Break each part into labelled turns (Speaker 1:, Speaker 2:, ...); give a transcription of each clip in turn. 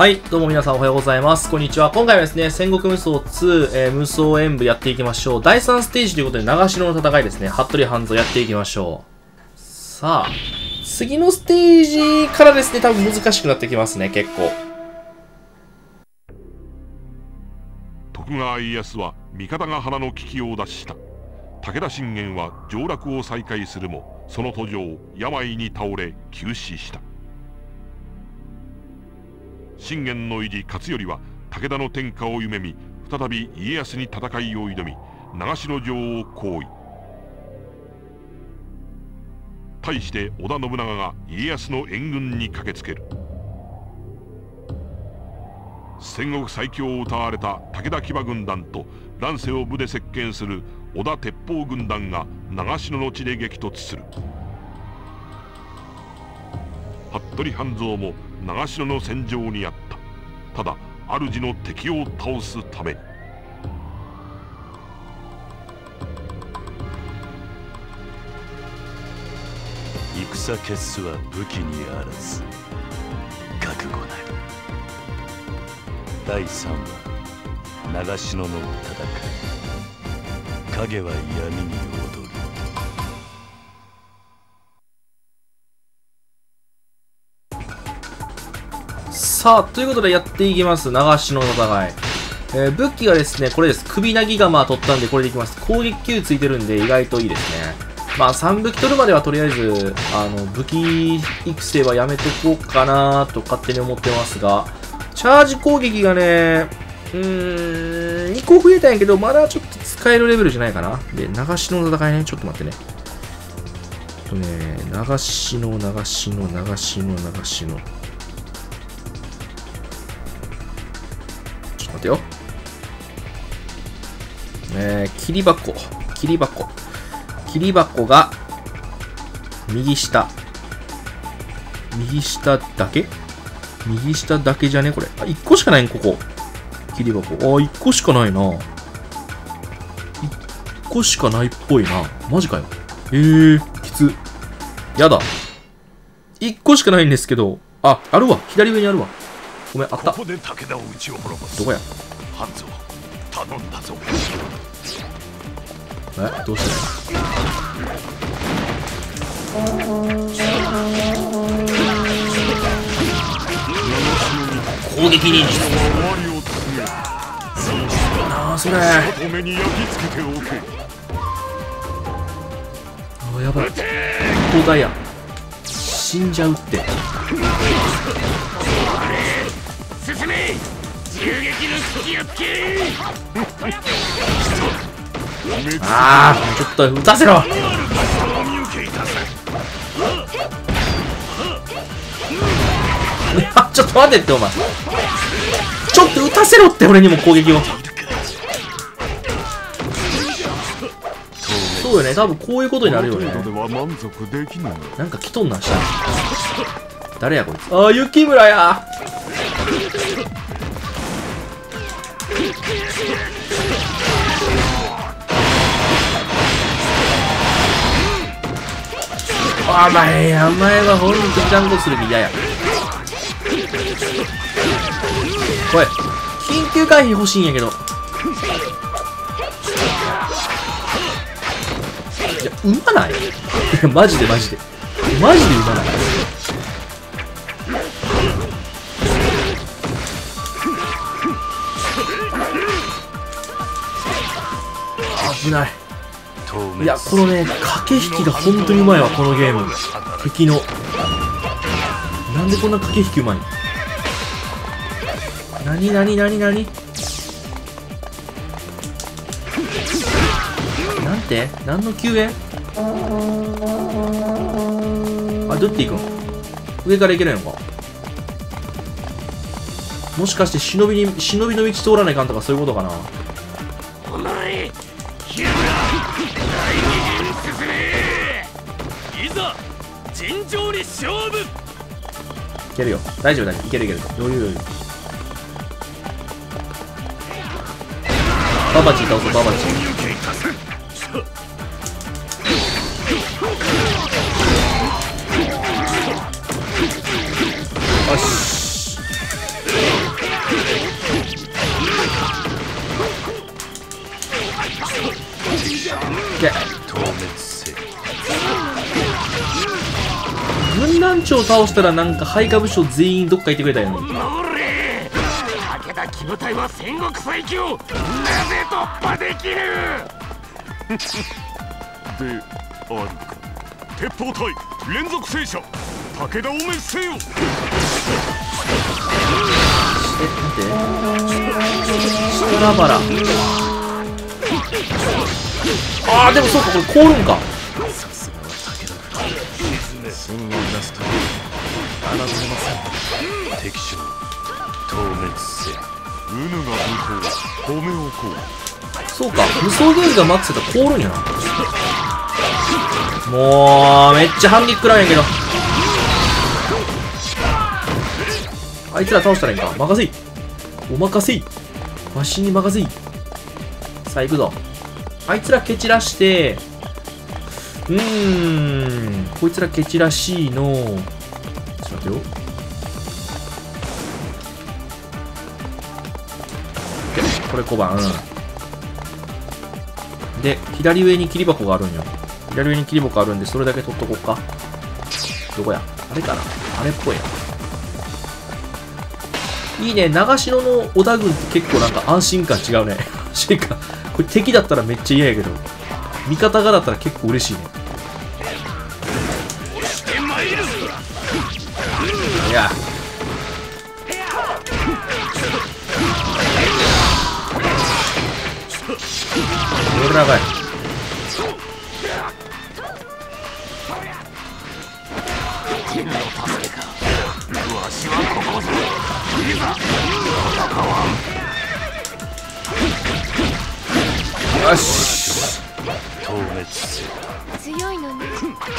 Speaker 1: はい、どうも皆さんおはようございます。こんにちは。今回はですね、戦国無双2、無双演武やっていきましょう。第3ステージということで、長篠の戦いですね。服部半蔵やっていきましょう。さあ、次のステージからですね、多分難しくなってきますね、結構。
Speaker 2: 徳川家康は味方が花の危機を脱した。武田信玄は上洛を再開するも、その途上、病に倒れ急死した。信玄の入り勝頼は武田の天下を夢見、再び家康に戦いを挑み、長篠城を包囲。対して織田信長が家康の援軍に駆けつける。戦国最強を謳われた武田騎馬軍団と乱世を武で席巻する織田鉄砲軍団が長篠の地で激突する。服部半蔵も長篠の戦場にあった。ただ主の敵を倒すために。
Speaker 3: 戦決すは武器にあらず覚悟なり。第3話長篠の戦い。影は闇に踊る。
Speaker 1: さあ、ということでやっていきます。長篠の戦い。武器がですね、これです。首なぎが取ったんでこれでいきます。攻撃級ついてるんで意外といいですね。まあ3武器取るまではとりあえず、武器育成はやめとこうかなと勝手に思ってますが、チャージ攻撃がね、2個増えたんやけど、まだちょっと使えるレベルじゃないかな。で、長篠の戦いね、ちょっと待ってね。長篠。ちょっと待ってよ。切り箱が、右下だけじゃねこれ。あ、1個しかないん、ここ。切り箱。あ、1個しかないな。1個しかないっぽいな。マジかよ。きつ。やだ。1個しかないんですけど。あ、あるわ。左上にあるわ。ごめん、あった。
Speaker 3: ここで武田を撃ち滅ぼす。
Speaker 1: どこや。
Speaker 3: 半蔵、頼んだぞ。
Speaker 1: どうしたの。攻撃忍術。なあ、それ。あ、やばい。交代や。死んじゃうって。
Speaker 4: 進め。銃撃の隙をつけ。
Speaker 1: ああ、ちょっと撃たせろ。ちょっと待ってって、お前。ちょっと撃たせろって、俺にも攻撃を。そうよね、多分こういうことになるよね。なんか来とんな、下に。誰やこいつ。ああ、雪村や。お前は本当に断固する気嫌や。おい、緊急回避欲しいんやけど。いや、産まない。いや、マジで。マジで産まない。危ない。いや、このね、駆け引きが本当にうまいわ、このゲーム。敵の。なんでこんな駆け引きうまいの。なになんて何の救援。あ、どうやって行くの。上から行けないのか。もしかして忍びの道通らないかんとかそういうことかな。
Speaker 4: お前日村、第二陣進め。いざ尋常に勝負。
Speaker 1: いけるよ。大丈夫。いける。余裕。ババチ倒そう、ババチ。よし。 長倒したらなんか配下武将全員どっか行ってくれたよね。
Speaker 4: 武田騎部隊は戦国最強、なぜ突破できる
Speaker 2: であるか。鉄砲隊連続戦車、武田を滅せよ。
Speaker 1: 待って力原。あーでもそうか、これ凍るんか。
Speaker 3: さすがは武田真をなすと侮れません。敵将討滅せ。
Speaker 2: うぬが武功褒めおこう。
Speaker 1: そうか、無双ゲージがマックスだったら凍るんやな。もうめっちゃ反撃食らうんやけど、あいつら倒したらいいんか。任せい、お任せい、わしに任せい。さあ行くぞ。あいつら蹴散らして、こいつら蹴散らしいの。ちょっと待ってよ。これ小判。で、左上に切り箱があるんよ。左上に切り箱あるんで、それだけ取っとこうか。どこや、あれかな、あれっぽいな。いいね、長篠の織田軍って結構なんか安心感違うね。安心感。これ敵だったらめっちゃ嫌やけど、味方がだったら結構嬉しいね。いや。俺らかい。よし。
Speaker 3: 討滅せ。
Speaker 5: 強いのね。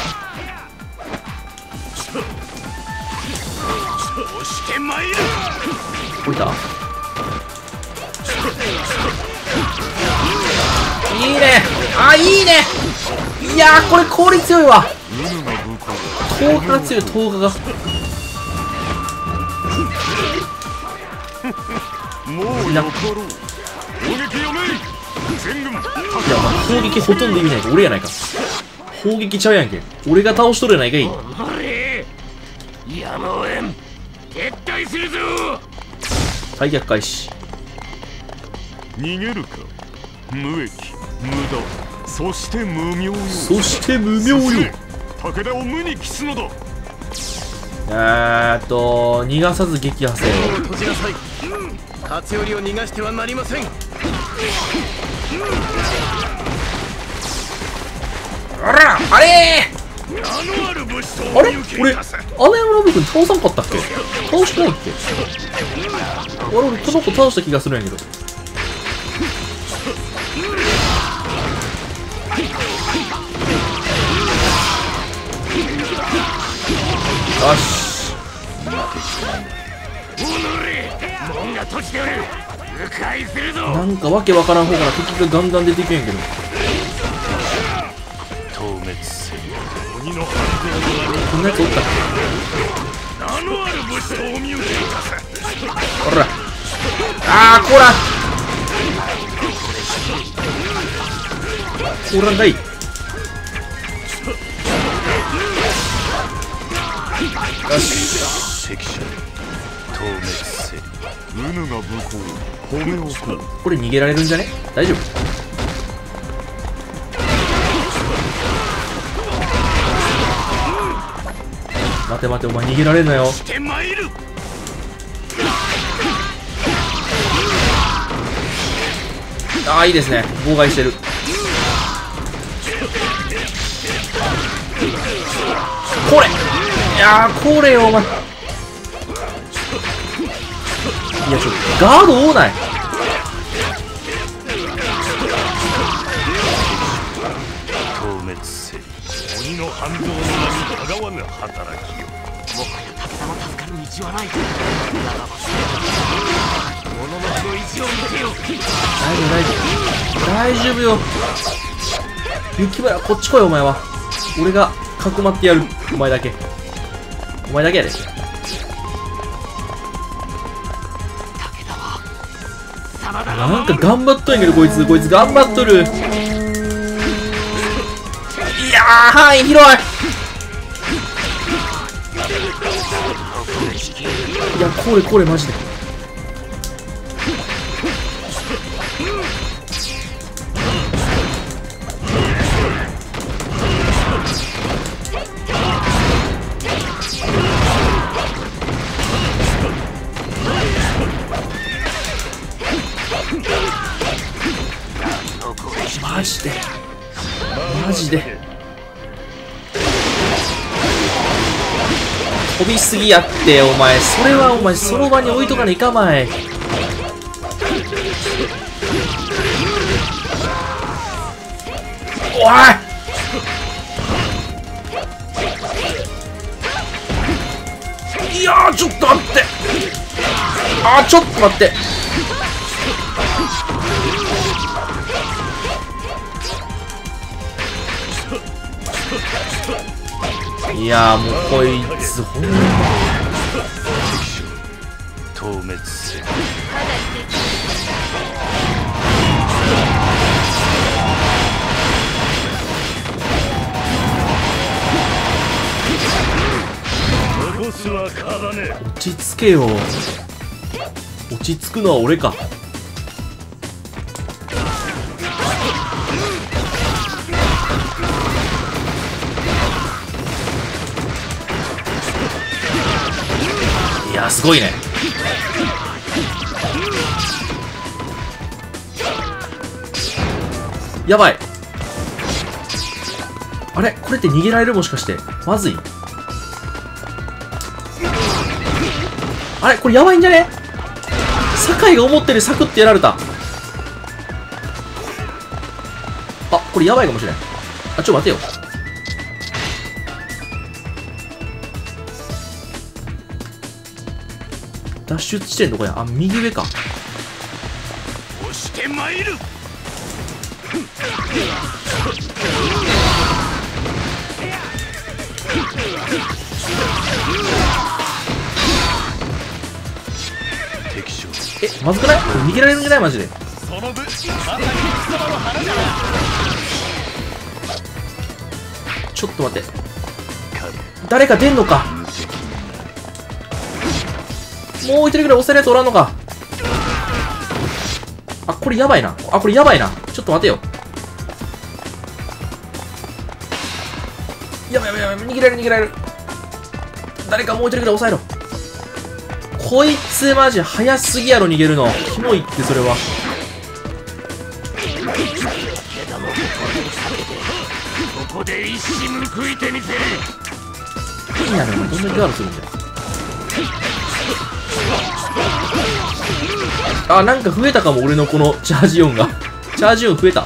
Speaker 4: 押してまいる。
Speaker 1: 降りた。いいね。あ、いいね。いやー、これ氷強いわ。10日が強い、10日が。
Speaker 2: もうよかろう。攻撃読め。全軍。
Speaker 1: いや、お前砲撃ほとんど意味ないか。俺やないか。砲撃ちゃうやんけ。俺が倒しとるやないかい。
Speaker 4: やむをえん。撤退するぞ。
Speaker 1: 退却開始。
Speaker 2: 逃げるか。無益、無駄、そして無名よ。
Speaker 1: そして無名よ。
Speaker 2: 武田を無に帰すのだ。
Speaker 1: 逃がさず撃破せよ。
Speaker 4: 閉じなさい。勝頼を逃がしてはなりません。
Speaker 1: あら、あれー。
Speaker 4: 名のある武士と
Speaker 1: あれ、俺、穴山信君倒さんかったっけ。倒してないっけ。俺、この子倒した気がするんやけど。よし。
Speaker 4: 門が閉じておる。迂回するぞ。
Speaker 1: なんかわけわからん方から敵がガンガン出ていくんやけど。
Speaker 3: 討滅せ。
Speaker 4: 鬼の反
Speaker 1: こんなやつおったっ
Speaker 4: 動名のある武士とお見受けいたせ。
Speaker 1: け。ほら。あー、こら。こらんかい。よし。
Speaker 3: 敵者討滅せ。
Speaker 2: うぬが武功褒めおこう。
Speaker 1: これ逃げられるんじゃね。大丈夫。待て待て、お前逃げられんなよ。
Speaker 4: してまいる。
Speaker 1: ああ、いいですね。妨害してる。これ。いやー、これよ、お前。いや、ちょっとガード多ない。
Speaker 3: 討滅せ。
Speaker 4: 鬼の反動の名にたがわぬ働きよ。もはや武田の助かる道はない。ならば物のの意地を見てよ。
Speaker 1: 大丈夫よ。雪村、こっち来い、お前は。俺がかくまってやる。お前だけ。お前だけやで。なんか頑張っとんやけど、こいつ頑張っとる。いやー、範囲広い。 や、これマジで。マジで飛びすぎやって、お前それはお前その場に置いとかないかまい。おい、いやー、ちょっと待って、ちょっと待って、いやー、もうこいつほんまに
Speaker 3: 透滅せよ。残すはかね。
Speaker 1: 落ち着けよ。落ち着くのは俺か。いやー、すごいね。やばい。あれ、これって逃げられる？もしかしてまずい。あれ、これやばいんじゃね？酒井が思ったよりサクッてやられた。これやばいかもしれん。ちょっと待てよ。脱出地点どこや？右上か。
Speaker 3: 押してまいる。敵将。
Speaker 1: まずくない？逃げられるんじゃない？マジで。
Speaker 3: その分、
Speaker 1: ちょっと待って。誰か出んのか？もう一人ぐらい押せるやつおらんのか？これやばいな。これやばいな。ちょっと待てよ。やばい、逃げられる。誰かもう一人ぐらい押さえろ。こいつマジ早すぎやろ、逃げるの。キモいって、それは。
Speaker 4: ここで一矢報いてみせる。
Speaker 1: いいな、でもどんなにガードするんだよ。なんか増えたかも、俺のこのチャージ音が。チャージ音増えたね。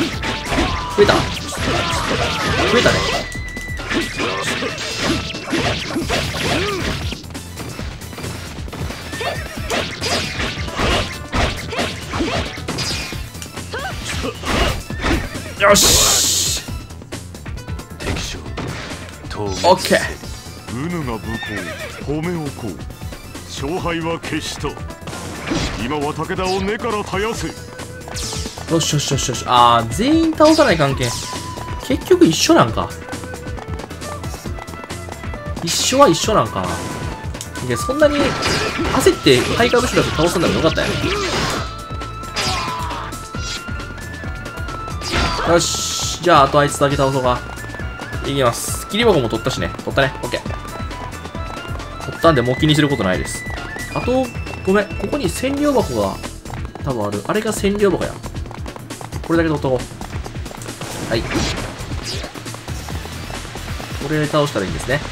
Speaker 1: よし。
Speaker 3: 敵将。
Speaker 1: オッケー。
Speaker 2: うぬが武功褒めおこう。勝敗は決した。今は武田を根から絶やせ。
Speaker 1: よし。全員倒さない関係。結局一緒なんか。一緒は一緒なんか。いや、そんなに焦ってハイカーブシュラス倒すんだらよかったよ。よし。じゃあ、あとあいつだけ倒そうか。いきます。切り箱も取ったしね。取ったね。オッケー。取ったんで、もう気にすることないです。あと、ごめん。ここに占領箱が多分ある。あれが占領箱や。これだけ取っとこう。はい。これで倒したらいいんですね。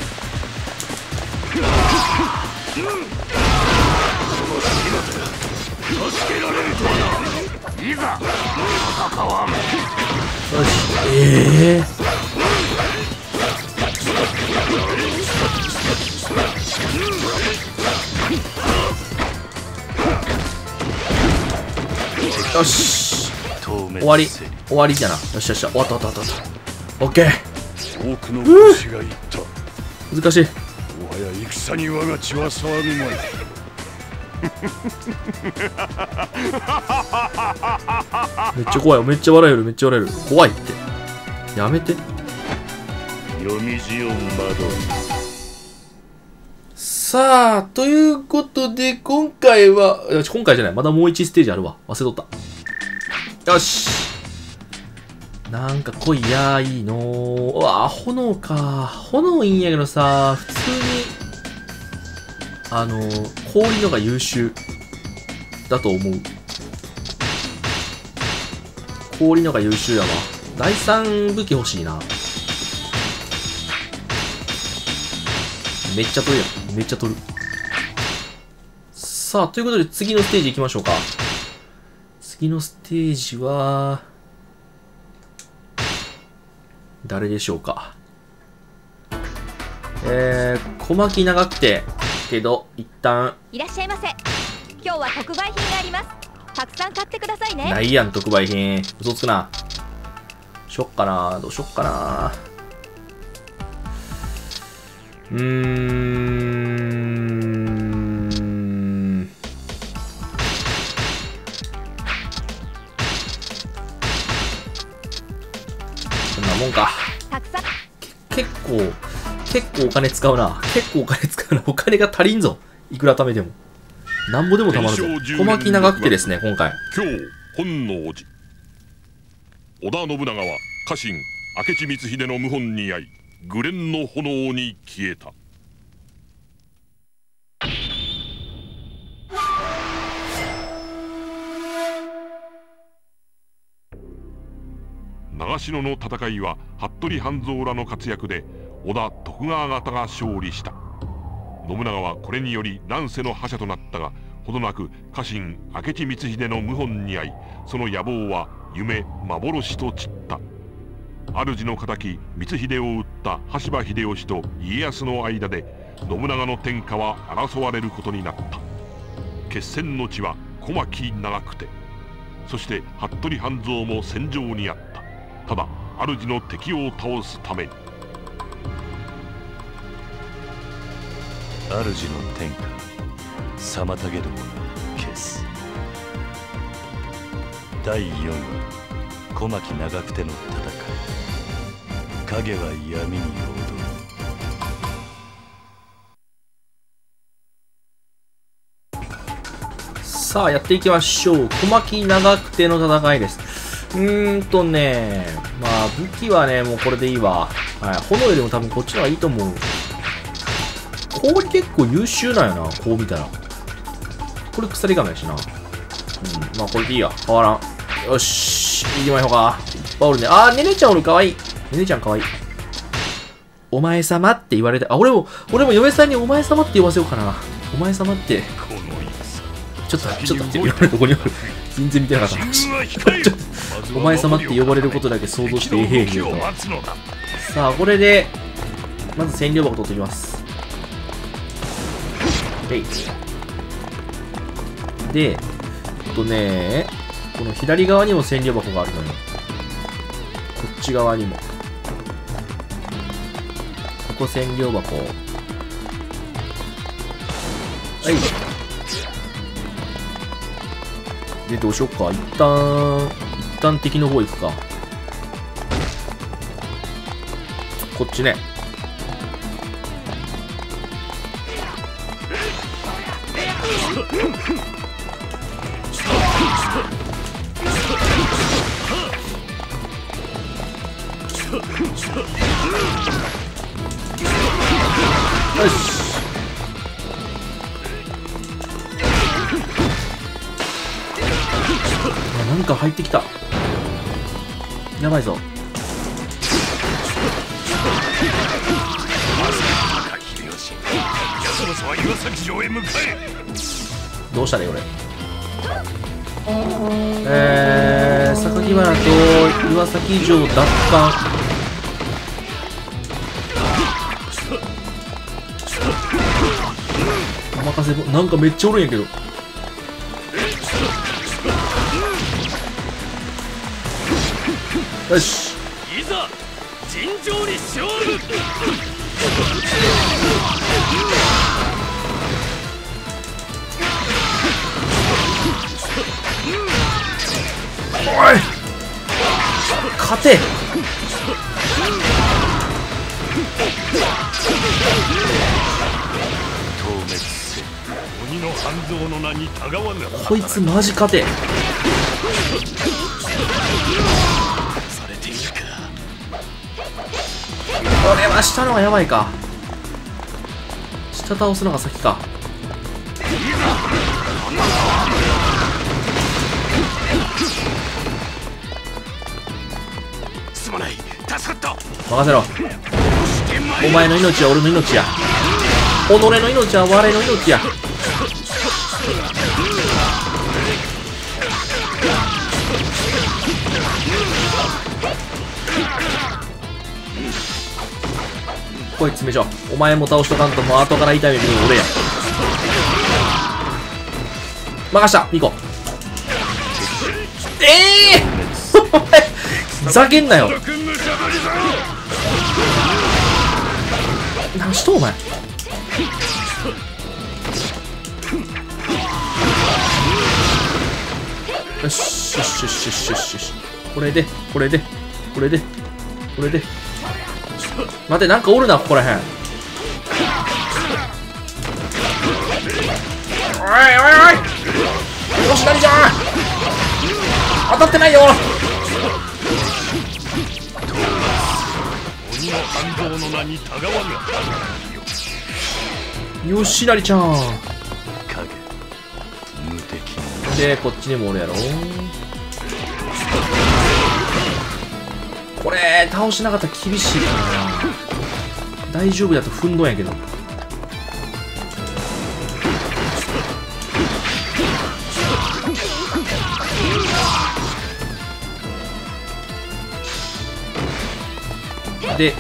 Speaker 4: いざ戦わん。
Speaker 1: よし。よし。終わりじゃな。よし。終わった。オッケー。
Speaker 3: 多くの武士が言った。
Speaker 1: 難しい。
Speaker 3: もはや戦に我が血は騒ぐまい。
Speaker 1: めっちゃ怖い。めっちゃ笑える。怖いって。やめて。
Speaker 3: 読み字を惑う。
Speaker 1: ささあ、ということで、今回じゃない。まだもう1ステージあるわ。忘れとった。よし。なんか来いやーいいのー。うわ、炎か。炎いいんやけどさ、普通に、氷のが優秀だと思う。氷のが優秀やわ。第3武器欲しいな。めっちゃ取るやん。めっちゃ取る。さあ、ということで次のステージ行きましょうか。次のステージは、誰でしょうか。小巻長くて、けど、一旦。
Speaker 5: いらっしゃいませ。今日は特売品があります。たくさん買ってくださいね。
Speaker 1: ないやん、特売品。嘘つくな。しよっかな。どうしよっかな。そんなもんか。結構お金使うな。お金が足りんぞ。いくら貯めても。なんぼでも貯まるぞ。小巻長くてですね、今回。
Speaker 2: 今日、本能寺。織田信長は家臣明智光秀の謀反に遭い、紅蓮の炎に消えた。長篠の戦いは服部半蔵らの活躍で織田徳川方が勝利した。信長はこれにより乱世の覇者となったが、ほどなく家臣明智光秀の謀反に遭い、その野望は夢幻と散った。主の敵光秀を討った羽柴秀吉と家康の間で信長の天下は争われることになった。決戦の地は小牧長久手、そして服部半蔵も戦場にあった。ただ主の敵を倒すために。
Speaker 3: 主の天下妨げども消す。第4話小牧長久手の戦い。影は闇に踊る。
Speaker 1: さあ、やっていきましょう。小牧長久手の戦いです。まあ、武器はね、もうこれでいいわ。はい。炎よりも多分こっちの方がいいと思う。氷結構優秀なんやな、こう見たら。これ鎖亀やしな。まあこれでいいや。変わらん。よし。行きましょうか。いっぱいおるね。ねねちゃんおる。かわいい。ねねちゃんかわいい。お前様って言われて、俺も嫁さんにお前様って呼ばせようかな。お前様って。ちょっと待って、今のとこにおる。全然見てなかった話。お前様って呼ばれることだけ想像してええよと。さあ、これで、まず占領箱取ってきます。で、この左側にも占領箱があるのよ。こっち側にも。ここ占領箱。はい。で、どうしよっか。一旦敵の方行くか。こっちね。よし。なんか入ってきた。やばいぞ。どうしたね、俺。榊原と岩崎城奪還。お任せぼ、なんかめっちゃおるんやけど。よし。
Speaker 4: いざ尋常に勝負。
Speaker 1: おい、勝て。
Speaker 3: 透明
Speaker 4: 半蔵の名にたがわぬ。
Speaker 1: こいつマジ勝て。
Speaker 3: されているか。
Speaker 1: これは下のがやばいか。下倒すのが先か。
Speaker 4: すまない、助かった。
Speaker 1: 任せろ。お前の命は俺の命や。己の命は我の命や。こいつめしょ。お前も倒しとかんともう後から痛い目見るの俺や。任したミコ。お前ふざけんなよ。何しとお前。よしよしよしよしよしよし。これでこれでこれでこれで。待て、なんかおるなここらへん。おいおいおい、よし何じゃん。当たってないよ。
Speaker 4: 鬼の半蔵の名にたがわぬ。
Speaker 1: よしなりちゃん
Speaker 3: 影無敵。
Speaker 1: でこっちにもおるやろ。これ倒しなかったら厳しいかな。大丈夫だと踏んどんやけど。で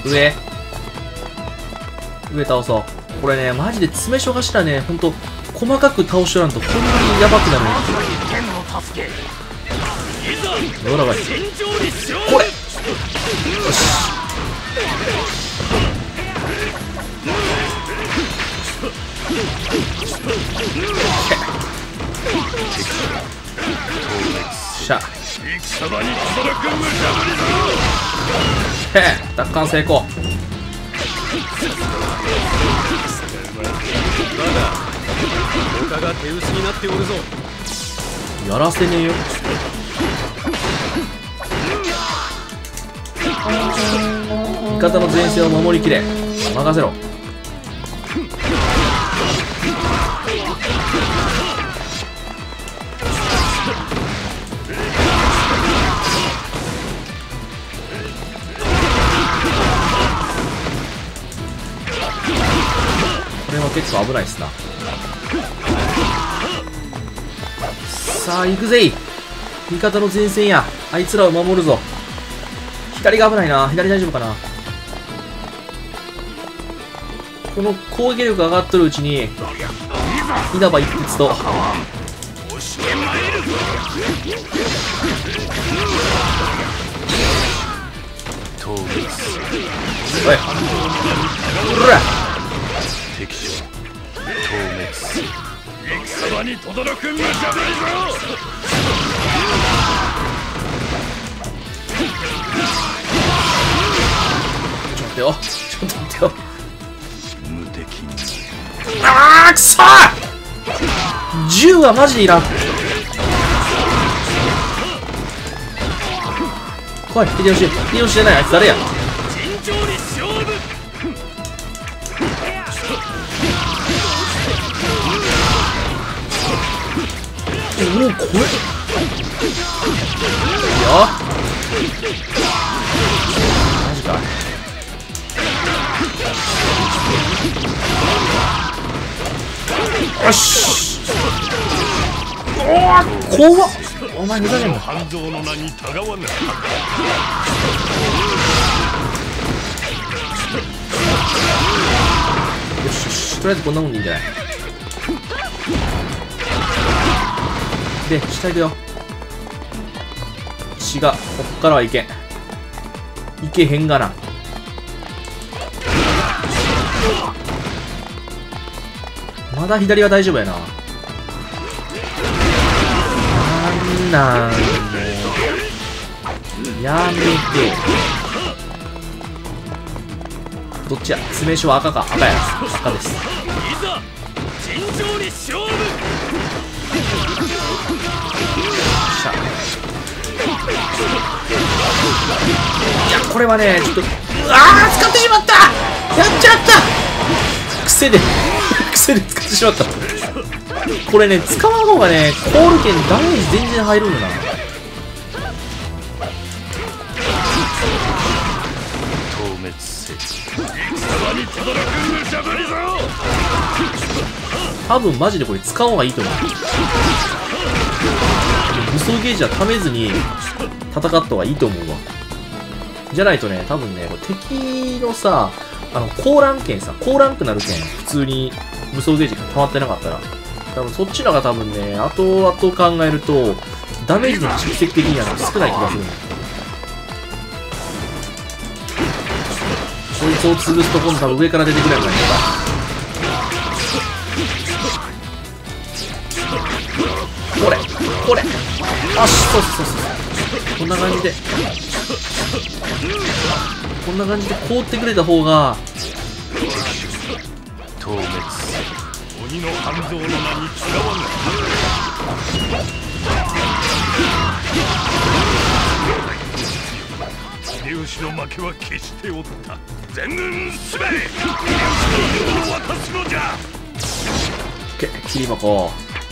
Speaker 1: 上倒そう。これねマジで詰め所頭ね、ほんと細かく倒しとらんとほんまにヤバくなるね。ほらばいこれ。よししゃへえ奪還成功。
Speaker 3: 他が手薄になっておるぞ。
Speaker 1: やらせねえよ。味方の前線を守りきれ。任せろ。これは結構危ないっすな。さあ行くぜい。味方の前線や。あいつらを守るぞ。左が危ないな。左大丈夫かな。この攻撃力が上がっとるうちに稲葉一筆とおいほら
Speaker 3: 敵将消滅。
Speaker 4: 戦場に轟く無茶ぶりぞ。
Speaker 1: ちょっと待ってよ。ちょっと待ってよ。
Speaker 3: 無敵に。
Speaker 1: あーくそー。銃はマジでいらん。来い秀吉。秀吉じゃない。あいつ誰や。
Speaker 4: 尋常に勝負。
Speaker 1: もうこれよマジか。よし。おお怖っ。お前ふざけんな。
Speaker 4: 半蔵の名にたがわぬ。
Speaker 1: よしよし、とりあえずこんなもんでいいんじゃない。で下行くよ。血がこっからはいけん。いけへんがな。まだ左は大丈夫やな。なんなんもうやめて。どっちや。詰め所は赤か。赤や。赤です。
Speaker 4: いざ尋常に利勝負。
Speaker 1: いやこれはねちょっと使ってしまった。やっちゃった癖で使ってしまった。これね使わん方がねコール剣ダメージ全然入るんだな。
Speaker 3: 透滅せよ。
Speaker 1: 多分マジでこれ使う方がいいと思う。武装ゲージはためずに戦った方がいいと思うわ。じゃないとね多分ねこれ敵のさ高ランクなる剣普通に武装ゲージが溜まってなかったら多分そっちのが多分ね後々考えるとダメージの蓄積的には少ない気がするんだ。こいつを潰すと今度多分上から出てくるやつないか。これあそうこんな感じで凍ってくれた方が
Speaker 3: 透滅せよ。
Speaker 4: 鬼の半蔵の名に違わぬ。秀吉の負けは決しておった。全軍すべて秀吉を渡すのじゃ。
Speaker 1: 切り箱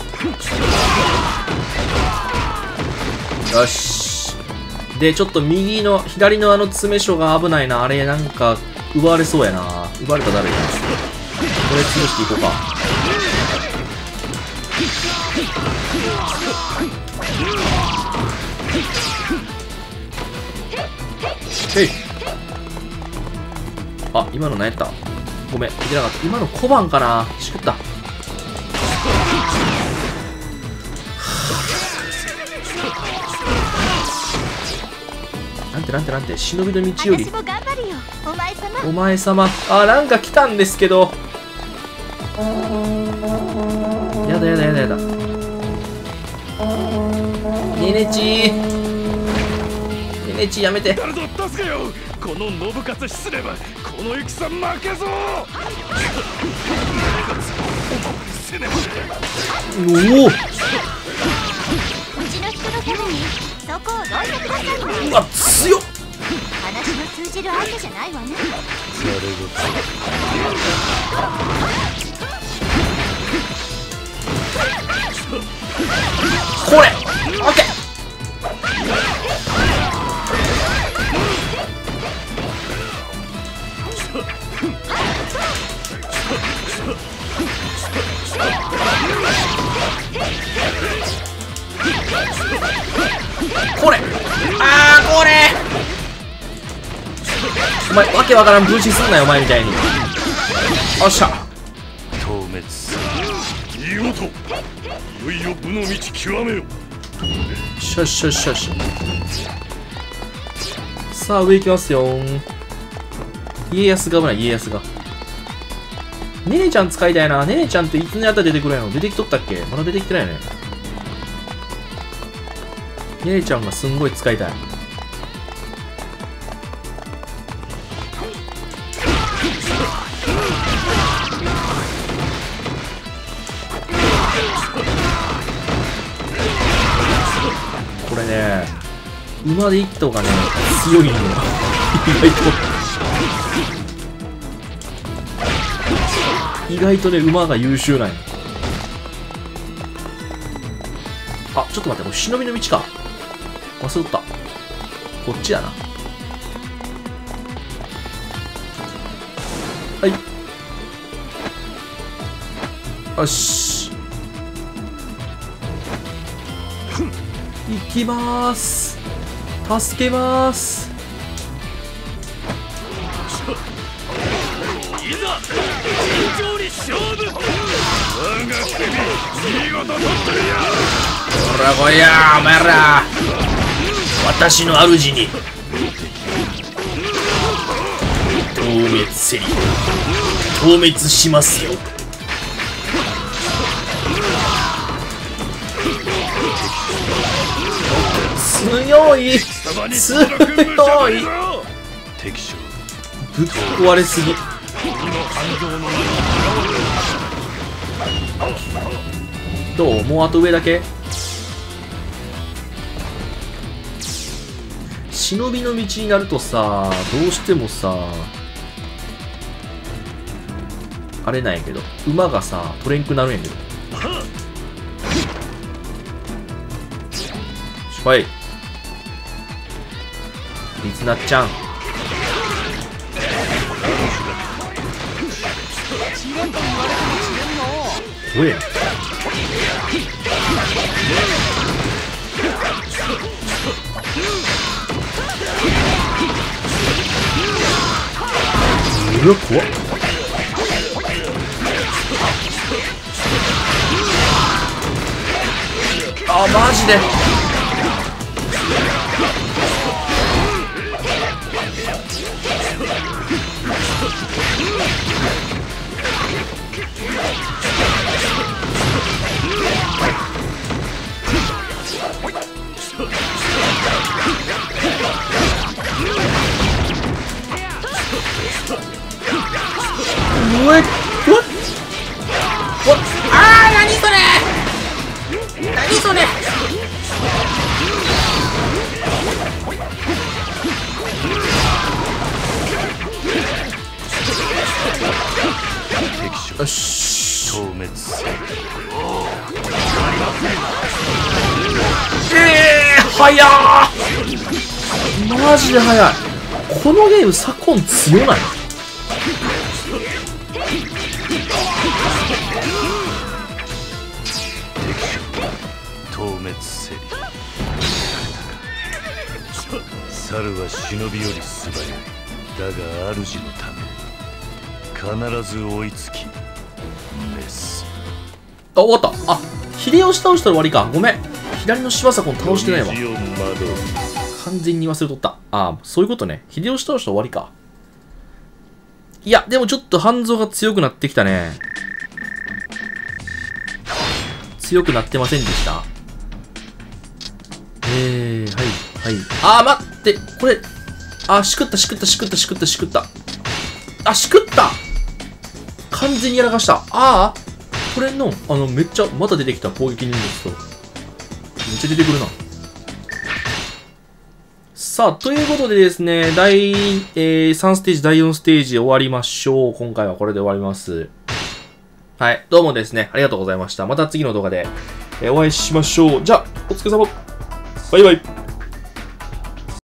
Speaker 1: よし。でちょっと左の詰め所が危ないな。あれなんか奪われそうやな。奪われたらだるいな。これ潰していこうか。へい。あ今の何やった。ごめん見てなかった。今の小判かな。しくった。なんて忍びの道より
Speaker 5: 私も頑張るよお
Speaker 1: 前様。なんか来たんですけど。やだネネチやめて。
Speaker 4: 誰ぞ助けよ。この信勝すればこの戦負けぞ。
Speaker 1: おお
Speaker 5: うちの人のためにそこをどいてください。
Speaker 1: うわ強っ。
Speaker 5: 話の通じる相手じゃないわね。
Speaker 1: これオッケー。これお前わけわからん分身すんなよお前みたいに。おっしゃ
Speaker 3: 透滅せよ。
Speaker 4: 見事。いよいよ武の道極めよ。
Speaker 1: しゃしゃしゃしゃ。さあ上行きますよ。家康が危ない。家康がねねちゃん使いたいな。ねねちゃんっていつにあったら出てくるんやろ。出てきとったっけ。まだ出てきてないよね。ねねちゃんがすんごい使いたい。これね馬で一頭がね強いのよ意外とね馬が優秀なんよ。ちょっと待って、これ忍びの道か。忘れとった。こっちだな。はいよし行きまーす。助けまーす。
Speaker 4: いざ尋常に勝負。我が首見事取ってるよ。
Speaker 1: ほら来いやお前ら。私の主に透滅せり。透滅しますよ。強い強い。
Speaker 3: 敵将
Speaker 1: ぶっ壊れすぎ。 どう？もうあと上だけ？忍びの道になるとさ、どうしてもさ、あれなんやけど、馬がさ、取れんくなるんやけど。はい。みつなっちゃん。怖え。うわ、怖っ。あ、マジで。うわっ、あー、何それ、何それ。よし、
Speaker 3: 消滅せよ。
Speaker 1: 早ー、マジで早い。このゲーム左近強ない？
Speaker 3: 消滅せり。猿は忍びより素早い。だが主のため必ず追いつき滅す。
Speaker 1: あ、終わった。あ、秀吉倒したら終わりか。ごめん、左の柴左近倒してないわ。完全に忘れとった。あ、そういうことね。秀吉倒したら終わりか。いや、でもちょっと半蔵が強くなってきたね。強くなってませんでした？はい、はい。待って、これ、しくった。完全にやらかした。これの、めっちゃ、また出てきた攻撃人物と。めっちゃ出てくるな。さあ、ということでですね、第、3ステージ、第4ステージ終わりましょう。今回はこれで終わります。はい、どうもですね、ありがとうございました。また次の動画で、お会いしましょう。じゃあ、お疲れ様。バイバイ。